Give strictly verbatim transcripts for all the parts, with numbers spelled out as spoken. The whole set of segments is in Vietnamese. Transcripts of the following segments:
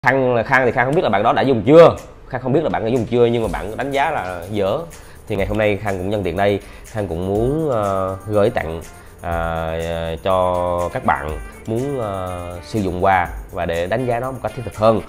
Khang là Khang thì Khang không biết là bạn đó đã dùng chưa, Khang không biết là bạn đã dùng chưa nhưng mà bạn đánh giá là dở. Thì ngày hôm nay Khang cũng nhân tiện đây, Khang cũng muốn uh, gửi tặng uh, cho các bạn muốn uh, sử dụng qua và để đánh giá nó một cách thiết thực hơn.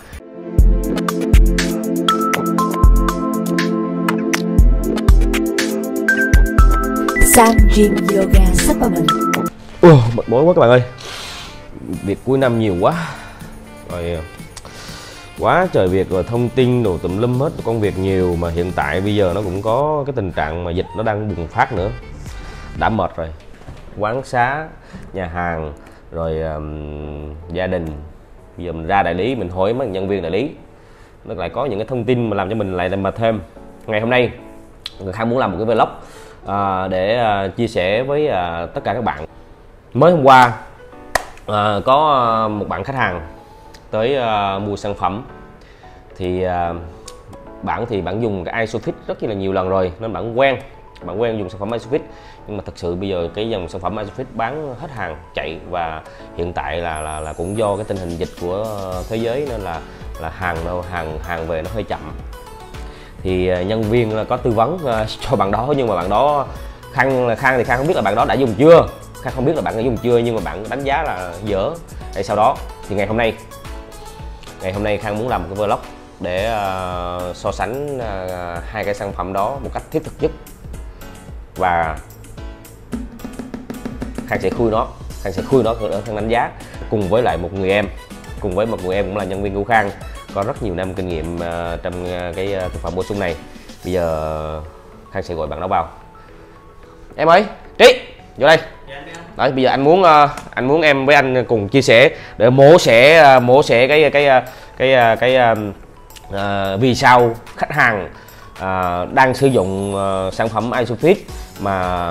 Sam Gym Yoga Supplement. Ủa, mệt mỏi quá các bạn ơi. Việc cuối năm nhiều quá rồi, quá trời việc rồi, thông tin đồ tùm lum hết, công việc nhiều mà hiện tại bây giờ nó cũng có cái tình trạng mà dịch nó đang bùng phát nữa. Đã mệt rồi, quán xá, nhà hàng rồi um, gia đình, bây giờ mình ra đại lý mình hỏi mấy nhân viên đại lý nó lại có những cái thông tin mà làm cho mình lại mệt thêm. Ngày hôm nay người Khang muốn làm một cái vlog à, để à, chia sẻ với à, tất cả các bạn. Mới hôm qua à, có một bạn khách hàng tới uh, mua sản phẩm thì uh, bạn thì bạn dùng cái Isofix rất là nhiều lần rồi nên bạn quen bạn quen dùng sản phẩm Isofix, nhưng mà thật sự bây giờ cái dòng sản phẩm Isofix bán hết hàng chạy, và hiện tại là là, là cũng do cái tình hình dịch của thế giới nên là là hàng đâu hàng hàng về nó hơi chậm. Thì uh, nhân viên có tư vấn uh, cho bạn đó, nhưng mà bạn đó Khang là Khang thì Khang không biết là bạn đó đã dùng chưa, Khang không biết là bạn đã dùng chưa nhưng mà bạn đánh giá là dở. Hay sau đó thì ngày hôm nay Ngày hôm nay Khang muốn làm một cái vlog để uh, so sánh uh, hai cái sản phẩm đó một cách thiết thực nhất, và Khang sẽ khui nó, Khang sẽ khui nó ở Khang đánh giá cùng với lại một người em, cùng với một người em cũng là nhân viên của Khang, có rất nhiều năm kinh nghiệm uh, trong uh, cái uh, thực phẩm bổ sung này. Bây giờ Khang sẽ gọi bạn đó vào. Em ơi, Trí, vô đây. Đấy, bây giờ anh muốn uh, anh muốn em với anh cùng chia sẻ để mổ xẻ uh, mổ xẻ cái cái cái cái, cái uh, uh, vì sao khách hàng uh, đang sử dụng uh, sản phẩm Isofix mà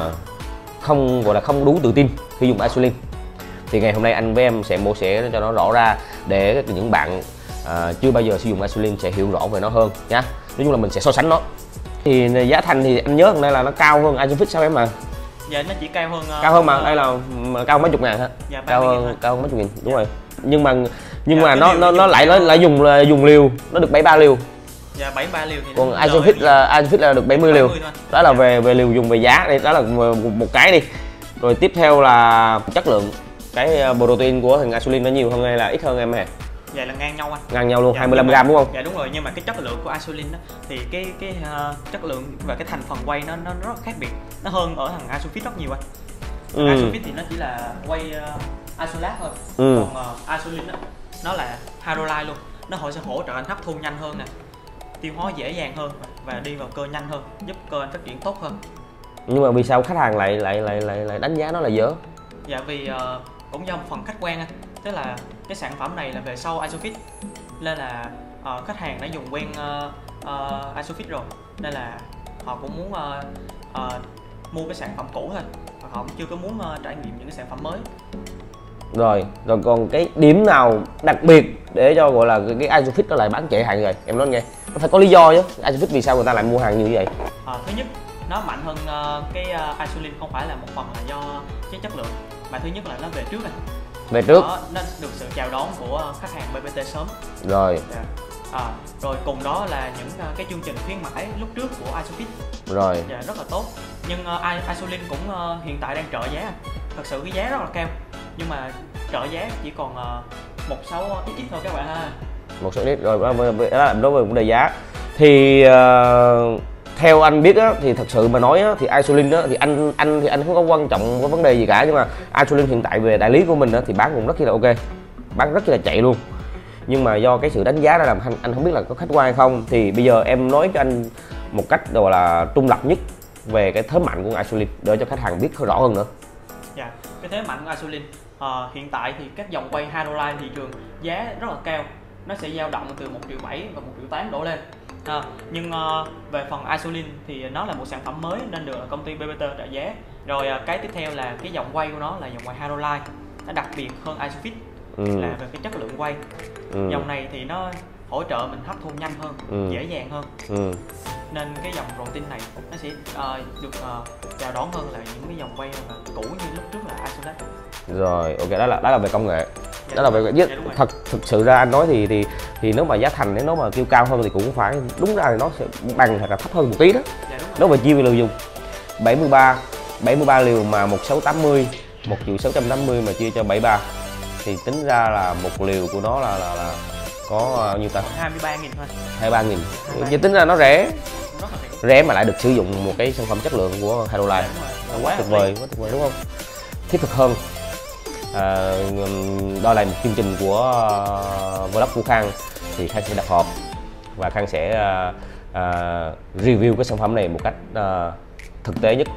không gọi là không đủ tự tin khi dùng Isolin. Thì ngày hôm nay anh với em sẽ mổ xẻ cho nó rõ ra để những bạn uh, chưa bao giờ sử dụng Isolin sẽ hiểu rõ về nó hơn nhá. Nói chung là mình sẽ so sánh nó. Thì giá thành thì anh nhớ hôm nay là nó cao hơn Isofix sao em mà? Dạ nó chỉ cao hơn uh, cao hơn mà, đây là cao mấy chục ngàn hả? Dạ, cao hơn cao hơn mấy chục nghìn, đúng dạ. Rồi. Nhưng mà nhưng dạ, mà nó nó nó lại nó lại dùng là dùng liều, nó được bảy mươi ba liều. Dạ bảy mươi ba liều thì còn Isofix là Isofix là được bảy mươi liều. Đó là dạ. về về liều dùng về giá đây, đó là một, một cái đi. Rồi tiếp theo là chất lượng, cái protein của thằng Isolin nó nhiều hơn hay là ít hơn em hả? Dạ là ngang nhau anh. Ngang nhau luôn, dạ, hai mươi lăm gram đúng không? Dạ đúng rồi, nhưng mà cái chất lượng của Isolin đó thì cái cái uh, chất lượng và cái thành phần whey nó nó rất khác biệt, nó hơn ở thằng Isofix rất nhiều anh. Ừ. Isofix thì nó chỉ là whey uh, isolat thôi. Ừ. Còn uh, Isolin đó, nó là hydrolyte luôn, nó sẽ hỗ trợ anh hấp thu nhanh hơn nè, tiêu hóa dễ dàng hơn và đi vào cơ nhanh hơn, giúp cơ anh phát triển tốt hơn. Nhưng mà vì sao khách hàng lại lại lại lại, lại đánh giá nó là dở? Dạ vì uh, cũng do một phần khách quan anh, tức là cái sản phẩm này là về sau Isofix nên là uh, khách hàng đã dùng quen uh, uh, Isofix rồi nên là họ cũng muốn uh, uh, mua cái sản phẩm cũ thôi, và họ cũng chưa có muốn uh, trải nghiệm những cái sản phẩm mới. Rồi, rồi còn cái điểm nào đặc biệt để cho gọi là cái Isofix nó lại bán chạy hàng vậy? Em nói nghe, nó phải có lý do chứ. Isofix vì sao người ta lại mua hàng như vậy? Uh, thứ nhất, nó mạnh hơn uh, cái uh, Isolin không phải là một phần là do cái chất lượng, mà thứ nhất là nó về trước này. Về trước. Đó, nó được sự chào đón của khách hàng bê bê tê sớm. Rồi. Yeah. À, rồi cùng đó là những uh, cái chương trình khuyến mãi lúc trước của Isofix. Rồi. Yeah, rất là tốt. Nhưng uh, Isolin cũng uh, hiện tại đang trợ giá. Thật sự cái giá rất là cao. Nhưng mà trợ giá chỉ còn uh, một sáu ít ít thôi các bạn ha. Một số ít rồi, đó là đối với vấn đề giá. Thì uh, theo anh biết á, thì thật sự mà nói á, thì Isolin á, thì anh anh thì anh không có quan trọng có vấn đề gì cả, nhưng mà Isolin hiện tại về đại lý của mình á, thì bán cũng rất là ok, bán rất là chạy luôn. Nhưng mà do cái sự đánh giá đó làm anh anh không biết là có khách quan hay không. Thì bây giờ em nói cho anh một cách gọi là trung lập nhất về cái thế mạnh của Isolin để cho khách hàng biết rõ hơn nữa. Dạ, cái thế mạnh của Isolin uh, hiện tại thì các dòng whey hydrolyte thị trường giá rất là cao, nó sẽ dao động từ một triệu bảy và một triệu tám đổ lên. À, nhưng uh, về phần Isolin thì nó là một sản phẩm mới nên được công ty bê bê tê trợ giá. Rồi uh, cái tiếp theo là cái dòng whey của nó là dòng whey hydrolyte, nó đặc biệt hơn Isofix. Ừ. Là về cái chất lượng whey. Ừ. Dòng này thì nó hỗ trợ mình hấp thu nhanh hơn, ừ. dễ dàng hơn. Ừ. Nên cái dòng protein này nó sẽ uh, được uh, chào đón hơn là những cái dòng whey cũ như lúc trước là Isolat. Rồi, ok, đó là đó là về công nghệ. Dạ, đó là về dạ, với, đúng rồi. thật thực sự ra anh nói thì thì thì nếu mà giá thành nếu mà kêu cao hơn thì cũng phải đúng ra thì nó sẽ bằng hoặc là thấp hơn một tí đó. Dạ, đúng rồi. Nếu mà chia về liều dùng bảy mươi ba bảy mươi ba liều mà một sáu tám mươi, một triệu sáu trăm tám mươi mà chia cho bảy mươi ba thì tính ra là một liều của nó là là, là có bao nhiêu ta? hai mươi ba nghìn thôi. hai mươi ba nghìn. hai mươi ba Chỉ tính ra nó rẻ, Rất là rẻ. rẻ mà lại được sử dụng một cái sản phẩm chất lượng của Hydrolife. Dạ, đúng rồi. Quá tuyệt vời, quá tuyệt vời đúng không? Thiết thực hơn. À, đó là một chương trình của uh, vlog của Khang thì Khang sẽ đặt hộp và Khang sẽ uh, uh, review cái sản phẩm này một cách uh, thực tế nhất.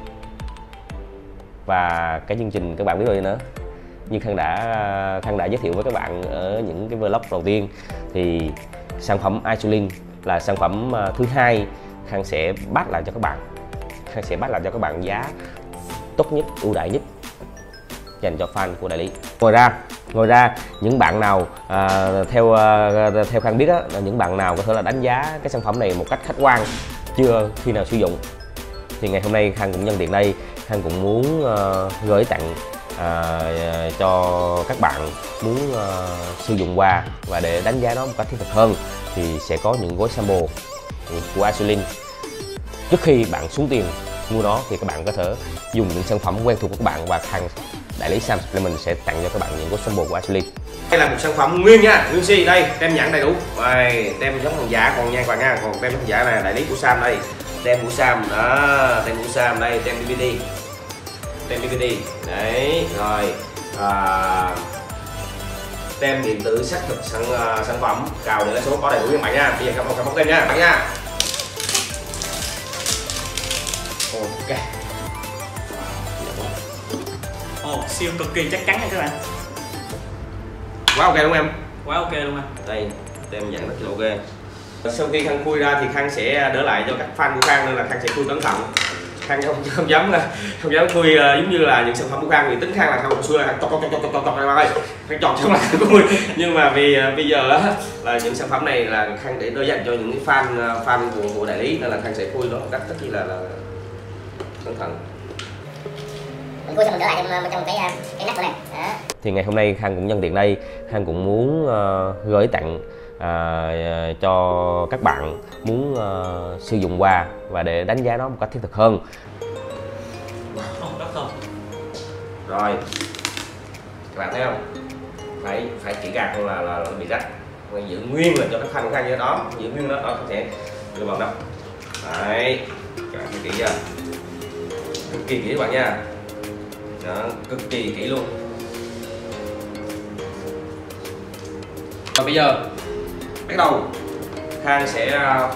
Và cái chương trình các bạn biết rồi nữa, như Khang đã Khang đã giới thiệu với các bạn ở những cái vlog đầu tiên thì sản phẩm Isolin là sản phẩm uh, thứ hai Khang sẽ bắt lại cho các bạn. Khang sẽ bắt lại cho các bạn giá tốt nhất, ưu đãi nhất dành cho fan của đại lý. Ngoài ra, ngoài ra những bạn nào à, theo à, theo Khang biết á, là những bạn nào có thể là đánh giá cái sản phẩm này một cách khách quan, chưa khi nào sử dụng thì ngày hôm nay Khang cũng nhân tiện đây, Khang cũng muốn uh, gửi tặng uh, cho các bạn muốn uh, sử dụng qua và để đánh giá nó một cách thiết thực hơn thì sẽ có những gói sample của Isolin. Trước khi bạn xuống tiền mua nó thì các bạn có thể dùng những sản phẩm quen thuộc của các bạn và Khang đại lý Sam Supplement sẽ tặng cho các bạn những gói sample của Isolin. Đây là một sản phẩm nguyên nha, nguyên si đây, tem nhãn đầy đủ. Đây, tem giống hàng giả còn nha các bạn nha, còn tem hàng giả này đại lý của Sam đây. Tem của Sam đó, tem của Sam đây, tem đê vê đê. Tem đê vê đê. Đấy, rồi. À, tem điện tử xác thực sản uh, sản phẩm, cào để số có đầy đủ các bạn nha. Bây giờ các bạn bóc tem nha, các bạn nha. Ok. Ồ, siêu cực kỳ chắc chắn nha các bạn. Quá ok đúng không em? Quá ok luôn anh. Đây, tem dạng rất là ok. Sau khi Khang khui ra thì Khang sẽ đỡ lại cho các fan của Khang nên là Khang sẽ khui cẩn thận. Khang không, không dám không dám khui uh, giống như là những sản phẩm của Khang, vì tính Khang là Khang một xưa là Khang chọc chọc chọc chọc chọc này ơi, Khang chọc xong là Khang khui. Nhưng mà vì uh, bây giờ uh, là những sản phẩm này là Khang để đỡ dành cho những cái fan uh, fan của, của đại lý nên là Khang sẽ khui nó một cách rất là, là cẩn thận. Mình khui xong mình đỡ lại trong, trong cái cái nắp của này. Đó. Thì ngày hôm nay Khang cũng nhân tiện đây, Khang cũng muốn uh, gửi tặng uh, cho các bạn muốn uh, sử dụng qua và để đánh giá nó một cách thiết thực hơn. Rất thơm. Rồi, các bạn thấy không? Phải phải kỹ càng hơn là, là, là bị rách. Mình giữ nguyên là cho các fan của Khang như đó, giữ nguyên đó, đó không thể đưa vào đâu. Đấy, các bạn thấy kỹ chưa? Cực kỳ kỹ các bạn nha. Đó, cực kỳ kỹ luôn. Và bây giờ bắt đầu Khang sẽ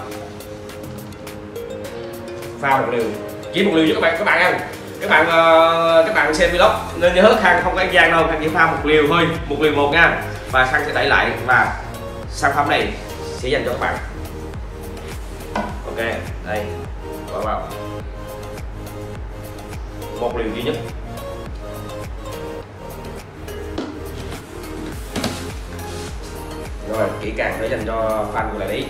pha một liều, chỉ một liều cho các bạn các bạn ăn. Các bạn uh, các bạn xem vlog nên nhớ Khang không có ăn gian đâu, Khang chỉ pha một liều thôi, một liều một nha. Và Khang sẽ đẩy lại và sản phẩm này sẽ dành cho các bạn. Ok, đây, bỏ vào một liều duy nhất. Rồi, kỹ càng để dành cho fan của đại lý.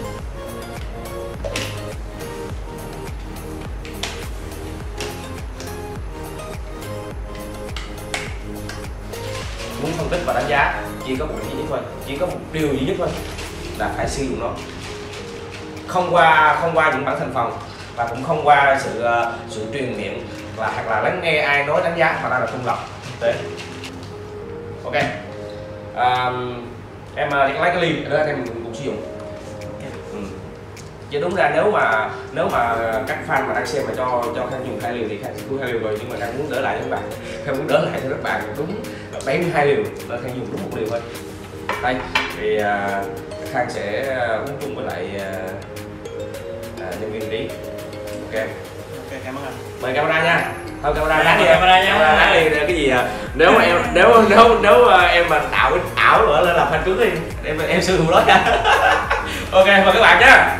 Muốn phân tích và đánh giá chỉ có một điều duy nhất thôi, chỉ có một điều duy nhất thôi là phải sử dụng nó. Không qua không qua những bản thành phần và cũng không qua sự uh, sự truyền miệng và hoặc là lắng nghe ai nói đánh giá, mà đây là trung lập thực tế. Ok. Um, em lấy cái ly đó em cũng, cũng sử dụng. Ừ. Chứ đúng ra nếu mà nếu mà các fan mà đang xem mà cho cho Khang dùng hai liều thì Khang sẽ khui hai liều rồi, nhưng mà Khang muốn đỡ lại cho các bạn, Khang muốn đỡ lại cho các bạn đúng bảy mươi hai liều, là Khang dùng đúng một liều thôi. Đây thì uh, Khang sẽ uống chung với lại uh, uh, nhân viên lý. Ok. Ok, cảm ơn anh. Mời camera nha. Thôi camera lát đi, camera nha. Camera lát đi cái gì à? Nếu mà em nếu nếu nếu em mà tạo cái ảo nữa lên làm fan cứng đi, em em sư hữu đó nha. Ok, mời các bạn nhé.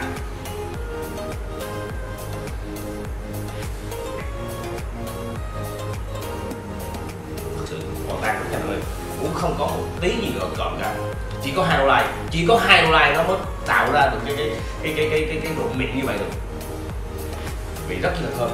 Thật sự ngọn tan rất nhanh lên, cũng không có một tí gì gọn gọn cả. Chỉ có Hydrolife, chỉ có Hydrolife nó mới tạo ra được cái cái cái cái cái cái, cái độ mịn như vậy được. Vị rất là thơm.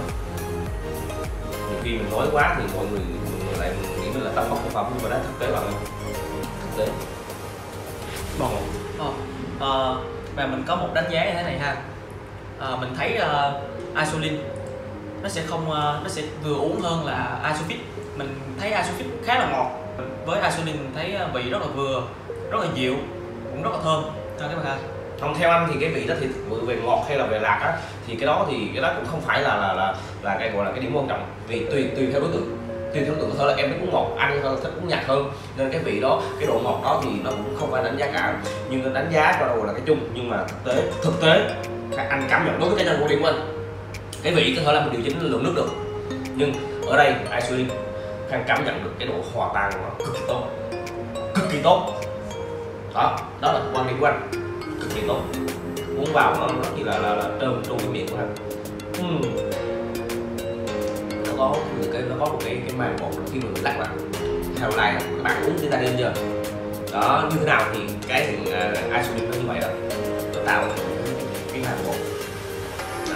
Nhiều khi mình nói quá thì mọi người lại nghĩ mình là tâm bóc sản phẩm, nhưng mà đó thực tế bạn ơi, thực tế. Bon. Ờ, ờ, và mình có một đánh giá như thế này ha. Ờ, mình thấy uh, Isolin nó sẽ không uh, nó sẽ vừa uống hơn là Isofix. Mình thấy Isofix khá là ngọt, với Isolin mình thấy vị rất là vừa, rất là dịu, cũng rất là thơm. À, các bạn ha. Không, theo anh thì cái vị đó thì về ngọt hay là về lạc á, thì cái đó thì cái đó cũng không phải là là là là cái gọi là cái điểm quan trọng, vì tùy tùy theo đối tượng, tùy theo đối tượng. Có thể là em thích uống ngọt, anh thích uống nhạt hơn, nên cái vị đó, cái độ ngọt đó thì nó cũng không phải đánh giá cả, nhưng đánh giá cho đâu là cái chung. Nhưng mà thực tế thực tế anh cảm nhận đối với cái nhân quan điểm của anh, cái vị có thể là mình điều chỉnh lượng nước được, nhưng ở đây Isolin Khang cảm nhận được cái độ hòa tan nó cực kỳ tốt, cực kỳ tốt. Đó, đó là quan điểm của anh, cực kỳ tốt. Uống vào nó rất là là, là trơn trong cái miệng của anh. uhm. Nó có một cái nó có một cái cái màng bột khi mình lắc lại theo lại các bạn uống Titanium chưa? Đó, như thế nào thì cái uh, Isolin nó như vậy đó, nó tạo cái màng bột. Đó.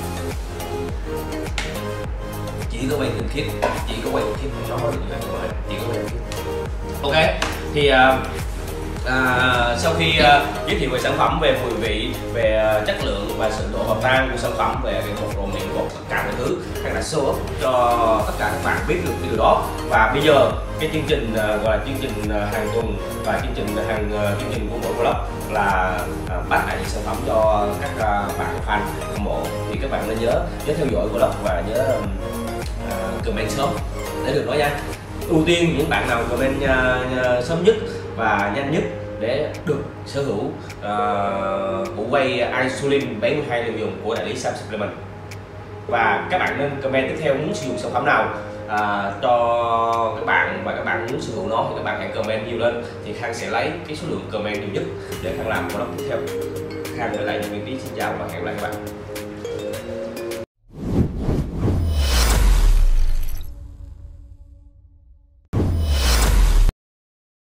Chỉ có quay thường khiết, chỉ có quay thường khiết nó có được như vậy, chỉ có quay thường khiết. Ok, thì uh, À, sau khi uh, giới thiệu về sản phẩm, về mùi vị, về uh, chất lượng và sự độ hòa tan của sản phẩm, về cái bột độ miệng bột, tất cả mọi thứ Khang đã show up cho tất cả các bạn biết được cái điều đó. Và bây giờ cái chương trình uh, gọi là chương trình uh, hàng tuần và chương trình hàng uh, chương trình của mỗi vlog là uh, bắt lại những sản phẩm cho các uh, bạn fan hâm mộ, thì các bạn nên nhớ nhớ theo dõi vlog và nhớ uh, comment sớm để được nói nha. Ưu tiên những bạn nào comment uh, uh, sớm nhất và nhanh nhất để được sở hữu uh, bộ quay Isolin bảy mươi hai liều dùng của đại lý Sam Supplement. Và các bạn nên comment tiếp theo muốn sử dụng sản phẩm nào uh, cho các bạn, và các bạn muốn sử dụng nó thì các bạn hãy comment nhiều lên, thì Khang sẽ lấy cái số lượng comment nhiều nhất để Khang làm vlog tiếp theo. Khang gửi lại những vị trí, xin chào và hẹn gặp lại các bạn.